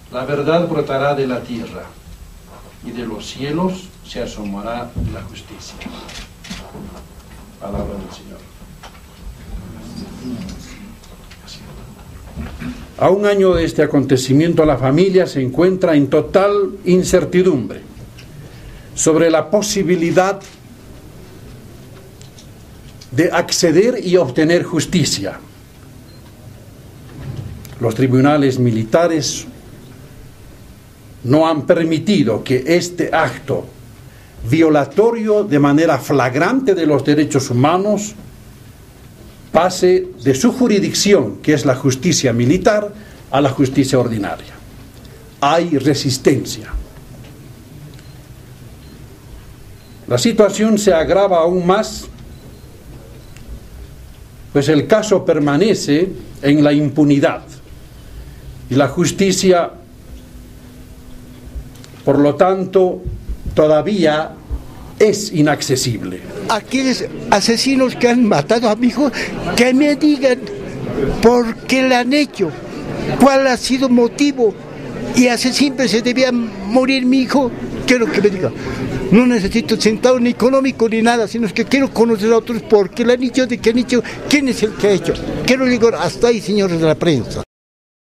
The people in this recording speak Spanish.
La verdad brotará de la tierra, y de los cielos se asomará la justicia. Palabra del Señor. A un año de este acontecimiento, la familia se encuentra en total incertidumbre sobre la posibilidad de acceder y obtener justicia. Los tribunales militares no han permitido que este acto violatorio de manera flagrante de los derechos humanos pase de su jurisdicción, que es la justicia militar, a la justicia ordinaria. Hay resistencia. La situación se agrava aún más, pues el caso permanece en la impunidad y la justicia, por lo tanto, todavía es inaccesible. Aquellos asesinos que han matado a mi hijo, que me digan por qué lo han hecho, cuál ha sido el motivo, y así siempre se debía morir mi hijo. Quiero que me digan, no necesito centavo ni económico ni nada, sino que quiero conocer a otros por qué lo han hecho, de qué han hecho, quién es el que ha hecho. Quiero llegar hasta ahí, señores de la prensa.